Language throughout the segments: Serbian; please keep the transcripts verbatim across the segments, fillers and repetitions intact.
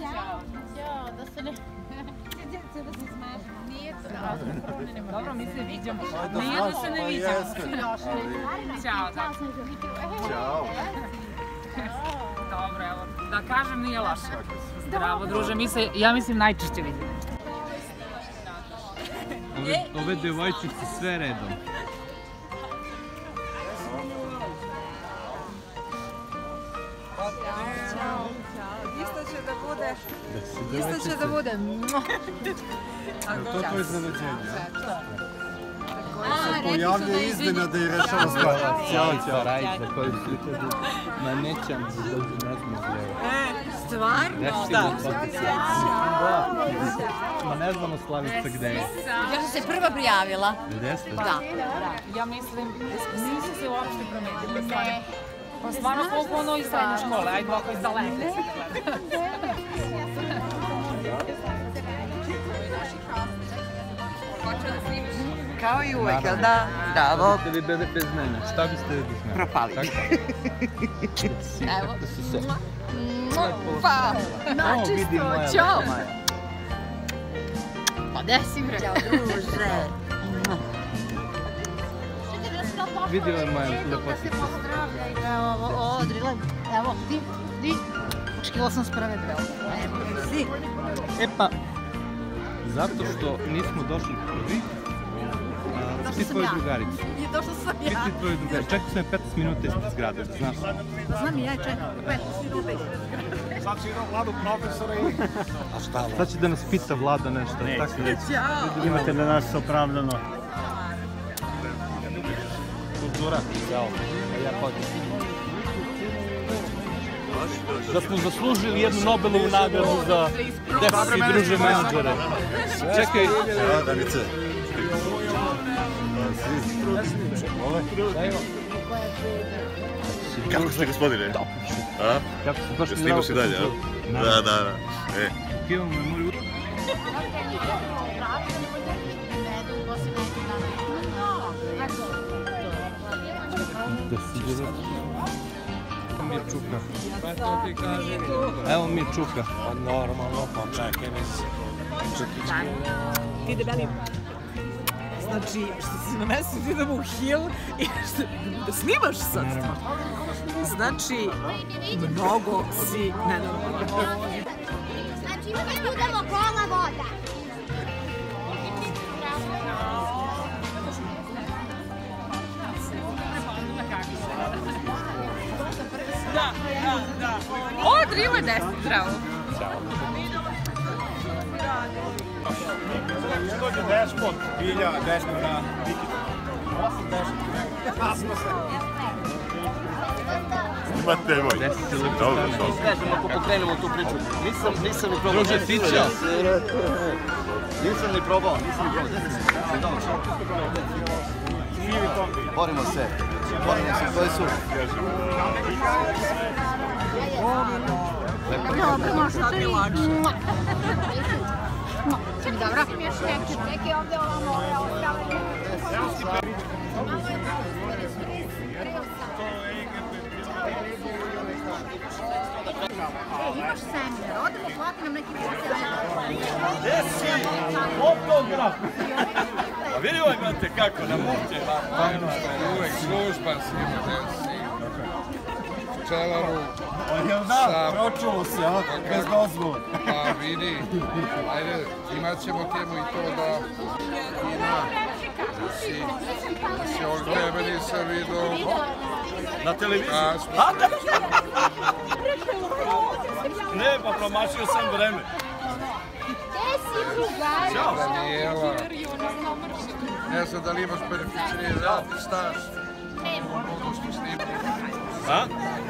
Ja, da se ne... Da se smaži. Nije to različno. Dobro, mi se viđamo. Nije da se ne viđamo. Ćao, da. Ćao. Dobro, evo, da kažem nije loše. Zdravo, druže, mi se, ja mislim, najčešće vidimo. Ove devojčice sve redom. Isto će da bude. Isto će da bude. To je to iznenađenje. Se pojavlja iznenada i rešava stvar. Ćao, ćao. Rajza koji su na nećam da dođu ne znam gdje. Stvarno? Da. Ma ne znamo Slavica gde je. Ja sam se prva prijavila. Gde ste? Da. Ja mislim, nisu se uopšte promenili. Pa stvarno koliko ono iz srednje škole, ajde ovako iz daleke. Kao i uvek, jel da? Bravo. Da bi bili bez mene, šta biste bez mene? Propali. Evo. Kako si se? Pa, načisto, ćao. Pa gde si bre? Ćao, druže. Vidio je moja lepotica. Evo, Odrile, evo, ti, ti. Očekila sam sprave, bre. Si. E pa, zato što nismo došli prvi, piti tvoju drugaricu. I došla sam ja. Piti tvoju drugaricu. Čekao sam je petnaest minuta ispred zgrade, da znaš. Znam i ja čekam, petnaest minuta ispred zgrade. Sad će idem Vladu profesora i... A šta? Sad će da nas pita Vlada nešto. Neće. Imate da nas opravdano. Kultura. Ćao. A ja hodim. Da smo zaslužili jednu Nobelovu nagradu za deficit i druže menadžere. Čekaj. Evo, Davice. Kako ste, gospodine? A? Kako se došli na Snimaš i dalje, a? Da, da, da. E. Pivamo je moj uvijek. Da si bilo... Evo mi je Čuka. Evo mi je Čuka. Pa normalno, pa čekaj mi se. Ti debeli. Znači, što si na mesu, idemo u Hill i da snimaš sad. Znači, mnogo si nenormalno. Znači, mi budemo kola voda. Da, da, da. O, Drilo je deset, zdravo. Dođe dešpot, bilja, dešpot na Vikitu. Osam dešpot. Kasno se. Imate moj. Dobro, dobro. Kažem, ako pokrenemo tu priču. Nisam, nisam ni probao. Druže, ti ćao. Nisam ni probao, nisam ni probao. Borimo se. Borimo se, koji su? Dobro, možda ti lakše. Dobro. Neki ovdje ovamo ove ostale. E, imaš seminar, odemo, plati nam neki posao. Gde si? Fotograf! A vidi ovaj, brate, kako na mute. Uvek služba si ima, gde si? Pčelaru. Jel da, pročulo se, a? Bez dozvole. Pa vidi, ajde, imat ćemo temu i to da ima, da si, da si ovog tebe nisam vidio. Na televiziji? A, Ne, pa promašio sam vreme. Gde si drugari? Ćao. Danijela, ne znam da li imaš beneficirani radni staž? Ono što snimamo. A?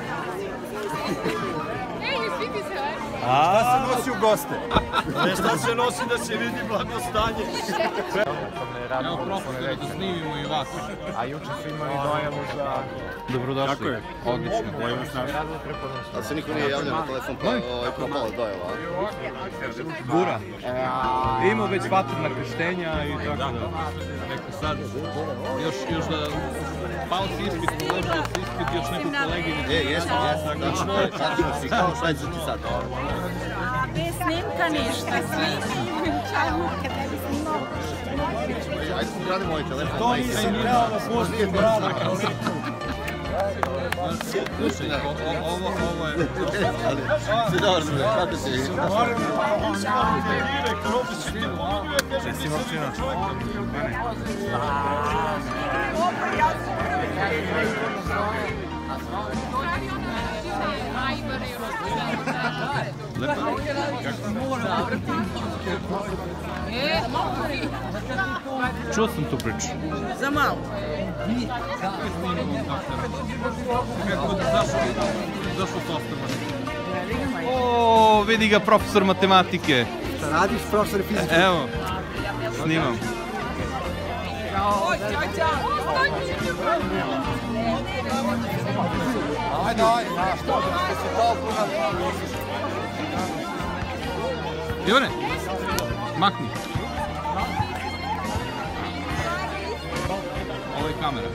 Šta se nosi u goste? Ne, šta se nosi da se vidi blagostanje? Evo profesore, da snimimo i vas. A juče su imali dojavu za... Dobrodošli. Tako je. Odlično. A se niko nije javljao na telefon, pa je propalo dojava. Bura. Imamo već vatrna krštenja i tako da. Neko sad, još, još da pao si ispit, položio si ispit, još neku koleginicu. Je, jesam, jesam. Tačno je, tačno si, kao švajcarski sad. Bez snimka ništa, snimi. Ajde, ugradi moj telefon. To nisam trebao da pustim brada kao liku. Slušaj, ovo, ovo je... Si dobar, bre, kako si? Jesi općina? Mene? Lepo? Čuo sam tu priču. Za malo. Kako da zašao s ostama? O, vidi ga profesor matematike. Šta radiš, profesor fizike? Evo, snimam. Ajde, ajde, znaš, što si toliko na... Ivane, makni. Ovo je kamera.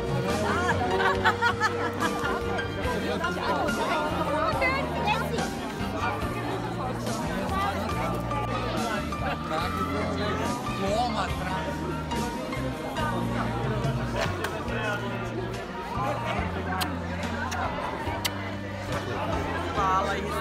Hvala isto.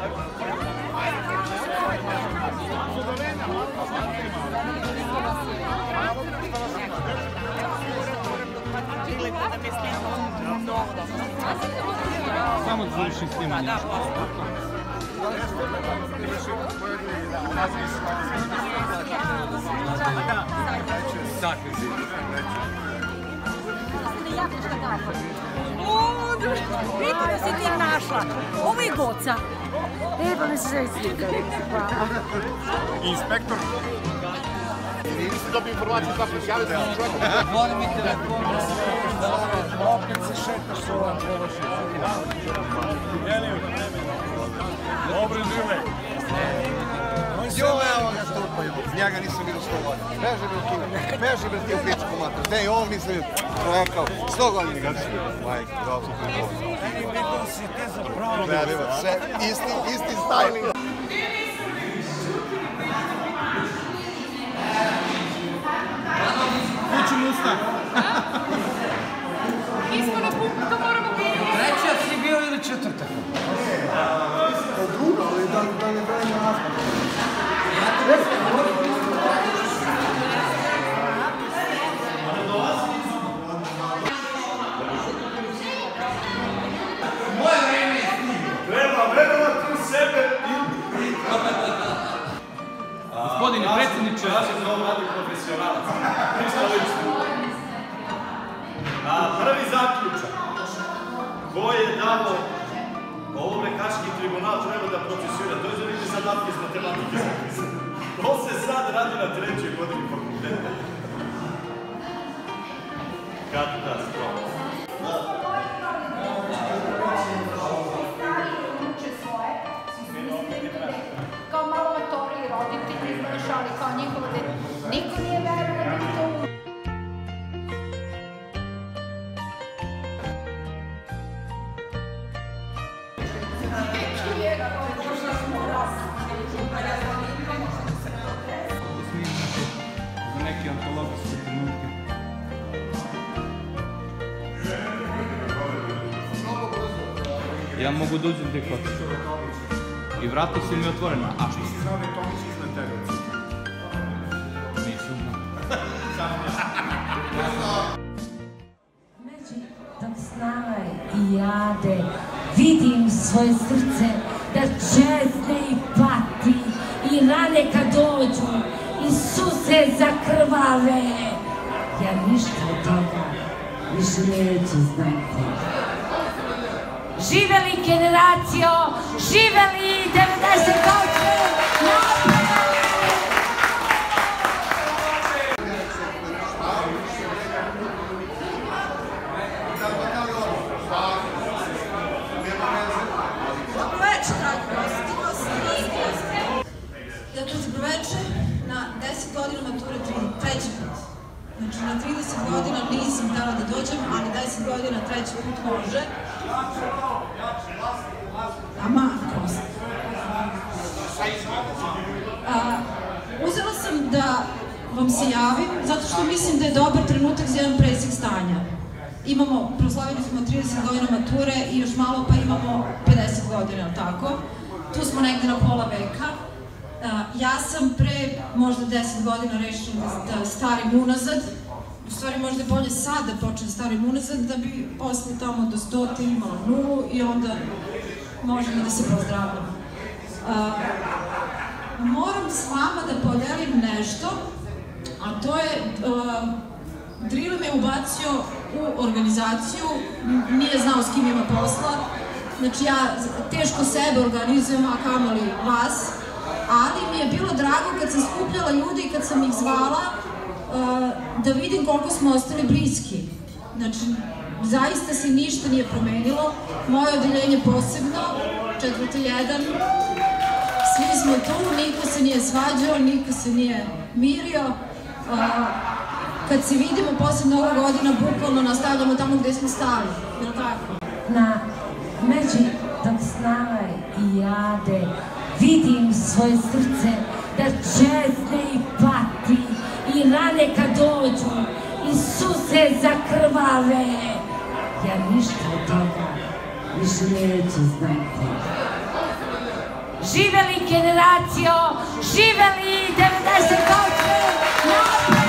Samo da završim snimanje. Vidite da si ti našla. Ovo je Goca. E, pa mi se želi slikali. Inspektor. Nisi dobio informaciju kako se javiti na čovjeku. Zvoni mi telefon. Opet se šetaš s ovom površinom. Dobro žive. Jo, evo ga stupaju. Njega nisam vidio sto godina. Beži bre tu. Beži bre ti u pičku mater. Ne, i on mislim rekao. Sto godina ga si vidio. Majke, dobro se pripovi. Ne, nema, sve isti, isti styling. Kuću musta. Isto na pumpu, to moramo biti. Treća si bio ili četvrta? Druga, ali da ne brojimo naspad. Gospodine predsjedniče, ja se zove radi profesionalac. Prvi zaključak koji je dao ovome Haški tribunal treba da procesuira, to je za vidjeti zadatke iz matematike. To se sad radi na trećoj godini fakulteta. Katastrofa. Kao malo matori i roditelji, znaš, ali kao njihova dete. Niko nije veruo da bi to... za neke antologijske trenutke. Ja mogu da uđem gdje hoćeš. I vrata su mi otvorena. A što si znao da je Tomić iznad tebe? Nisam znao. Među dok snale i jade vidim svoje srce da čezne i pati i rane kad dođu i suze zakrvave. Ja ništa od toga više neću znati. Živeli generacijo, živeli devedeset osam napred! Dobroveče, dragi gosti. Dakle, dobroveče na deset godina mature treći put. Znači, na trideset godina nisam htjela da dođem, ali deset godina treći put može. Aman, gosti. vam se javim, zato što mislim da je dobar trenutak za jedan presek stanja. Imamo, proslavili smo trideset godina mature i još malo pa imamo pedeset godina, tako? Tu smo negde na pola veka. Ja sam pre možda deset godina rešila da starim unazad, u stvari možda je bolje sad da počnem starim unazad, da bi posle tamo do stote imala nulu i onda možemo da se pozdravljamo. Moram s vama da podelim nešto, a to je, Drill me ubacio u organizaciju, nije znao s kim ima posla, znači ja teško sebe organizujem, a kamoli vas, ali mi je bilo drago kad sam skupljala ljudi i kad sam ih zvala da vidim koliko smo ostali bliski. Znači, zaista se ništa nije promenilo, moje odeljenje posebno, četvrta jedan, svi smo tu, niko se nije svađao, niko se nije mirio. Kad se vidimo posle mnogo godina, bukvalno nastavljamo tamo gde smo stali, je li tako? Na međi dok snaj i jade vidim svoje srce da čezne i pati i rane kad dođu i suze zakrvave. Ja ništa od toga više neću znati. Živeli generacijo, živeli devedesetovci, napred!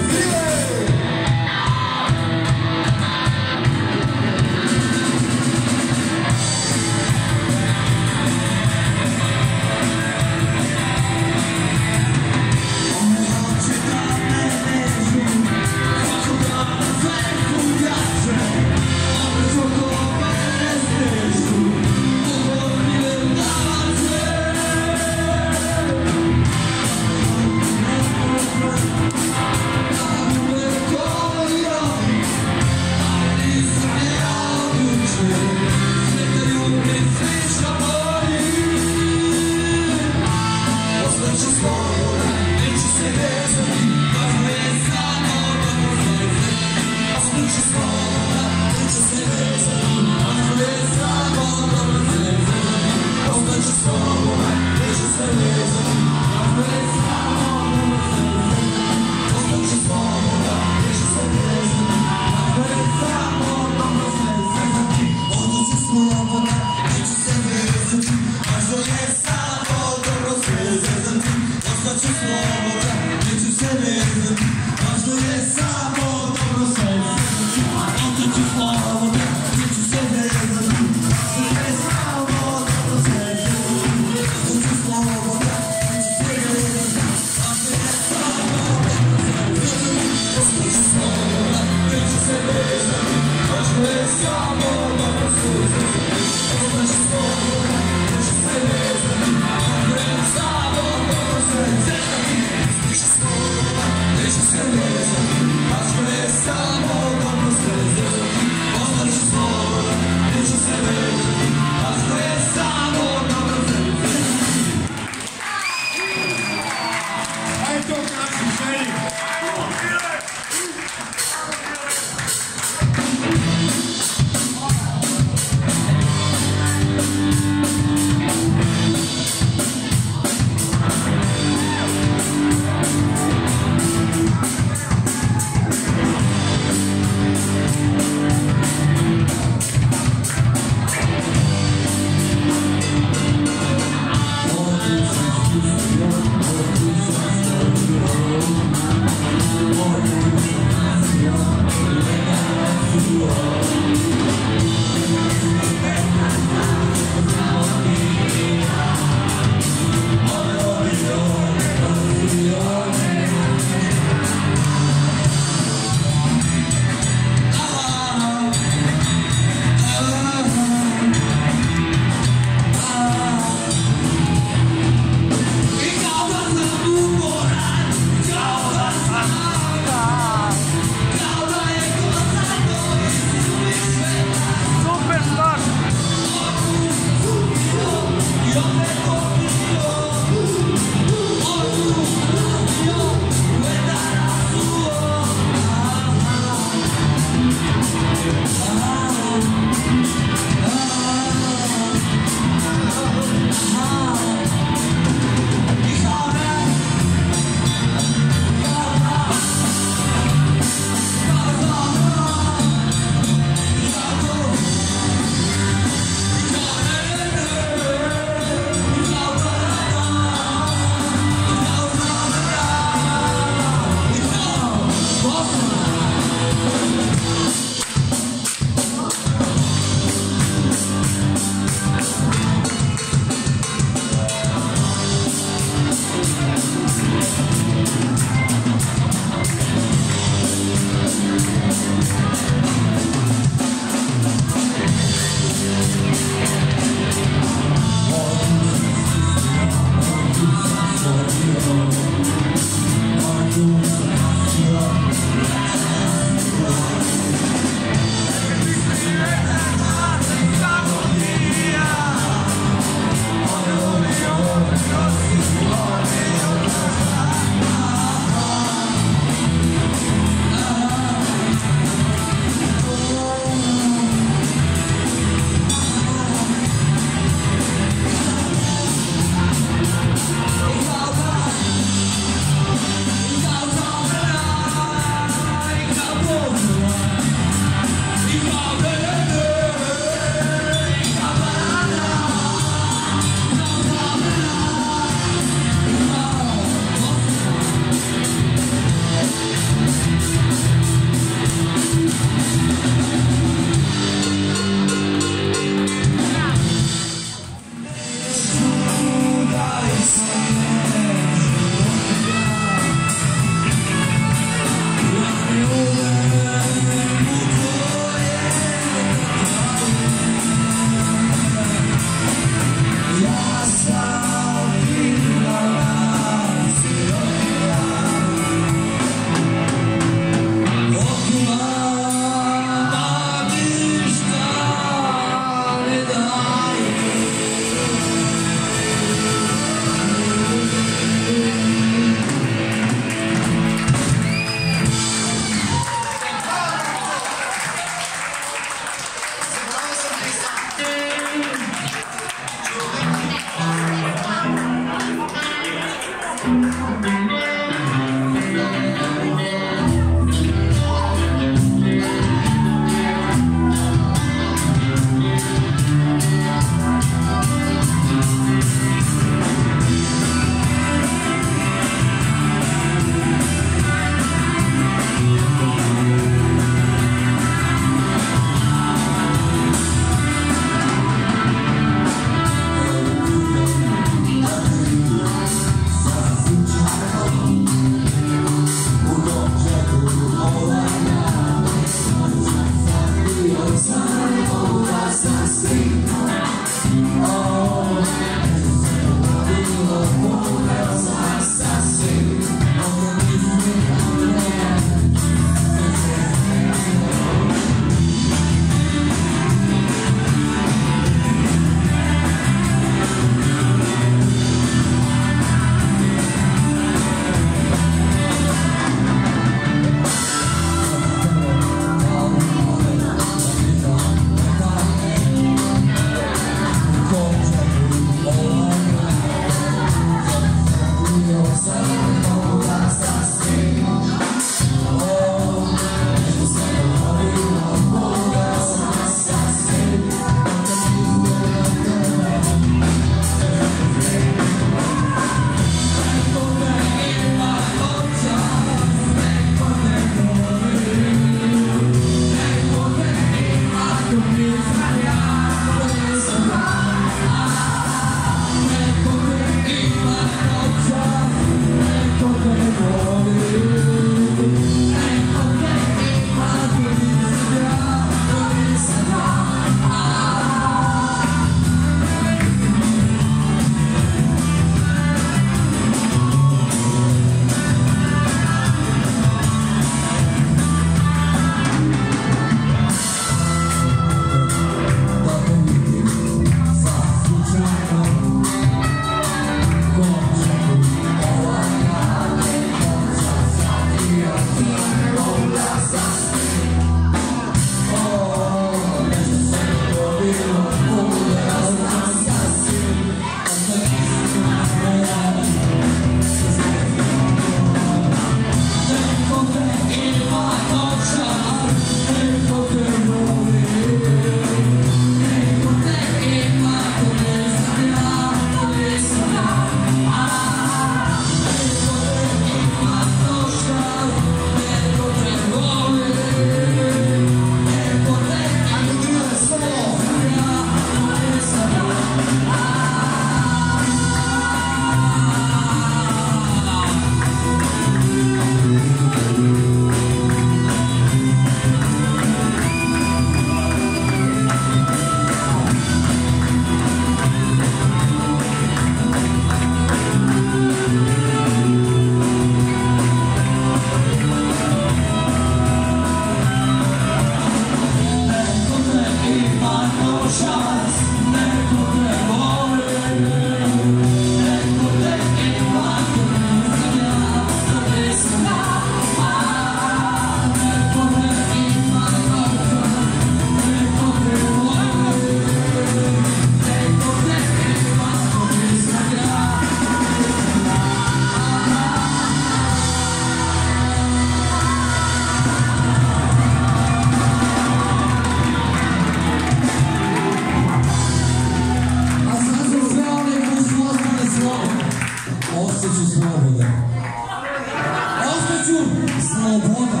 ostaću slobodan. Ostaću slobodan.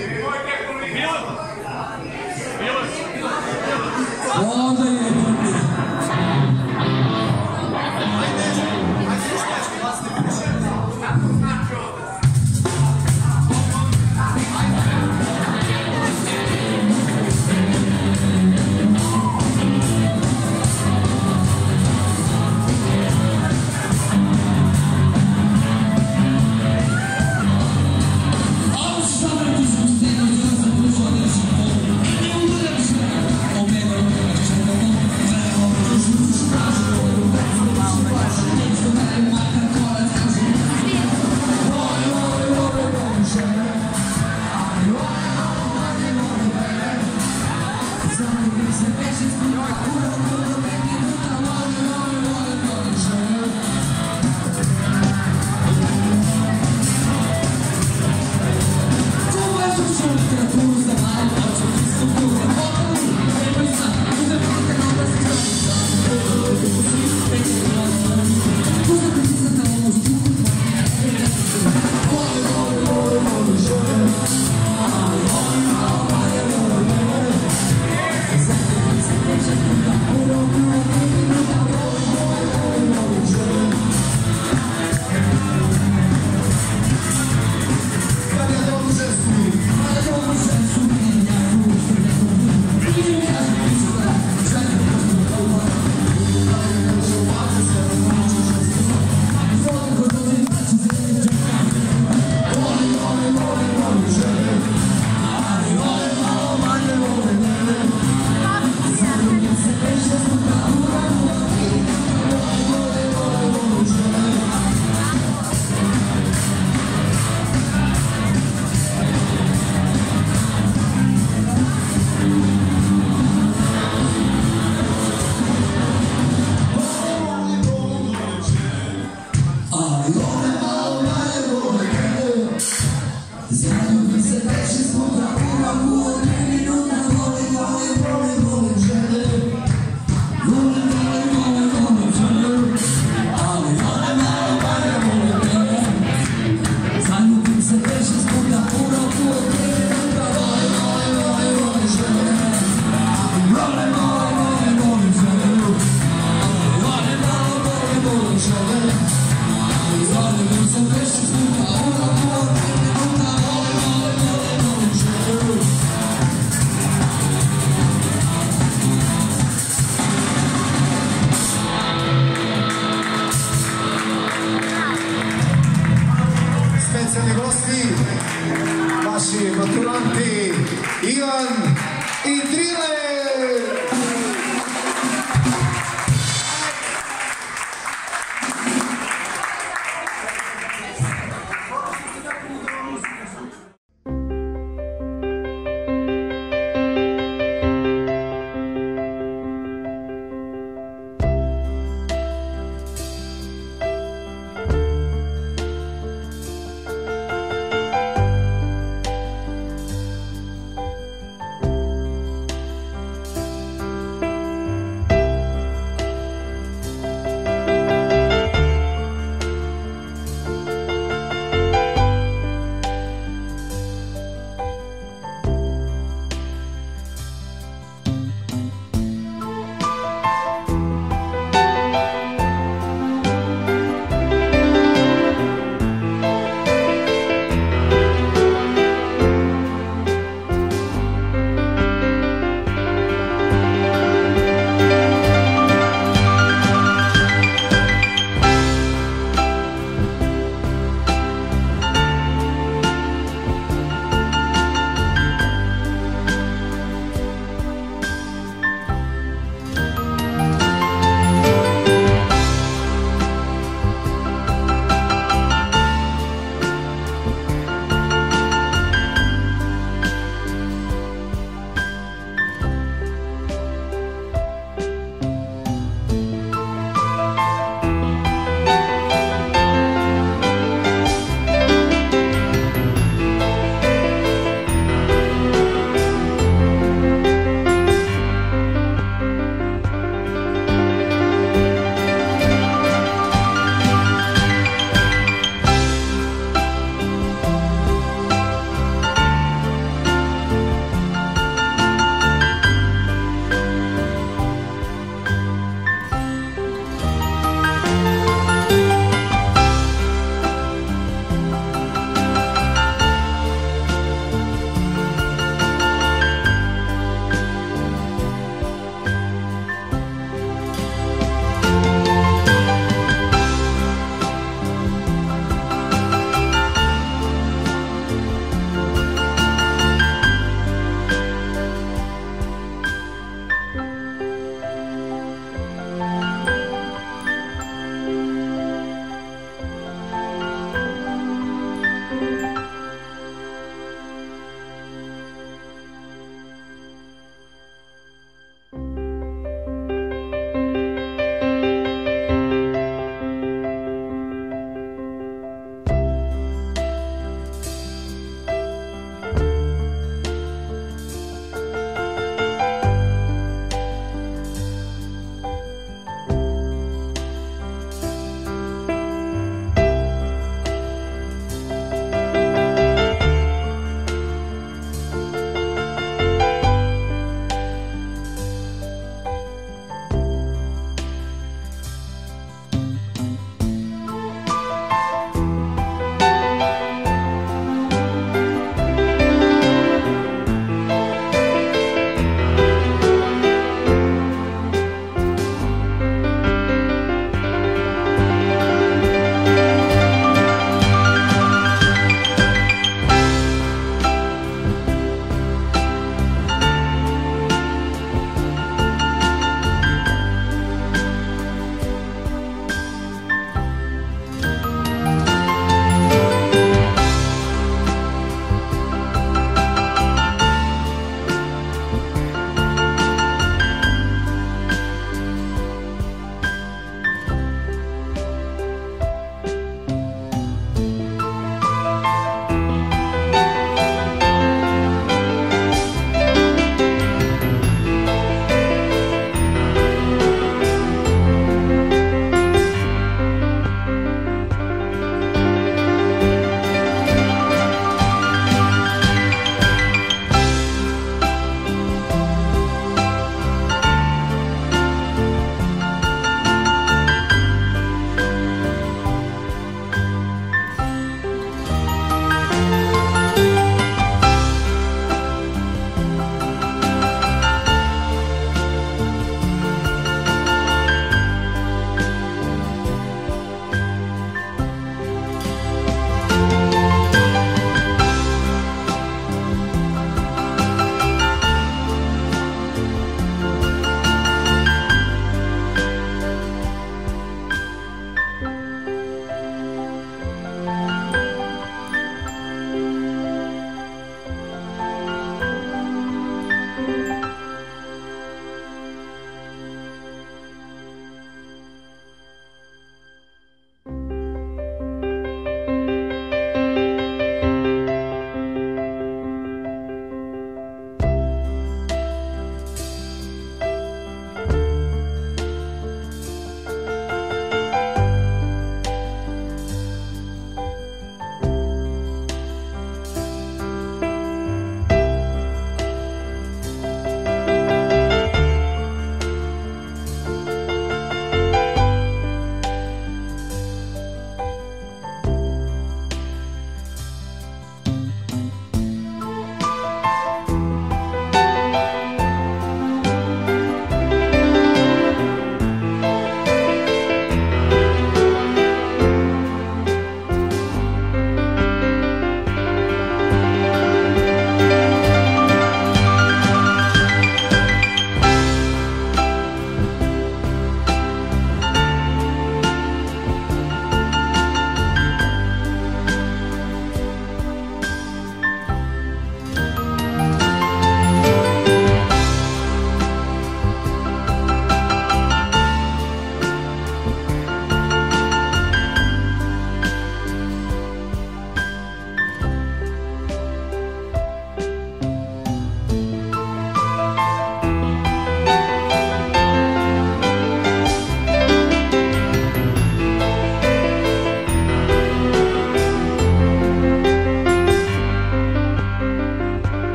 Onda je prvi. Specijalni gosti, vaši maturanti Ivan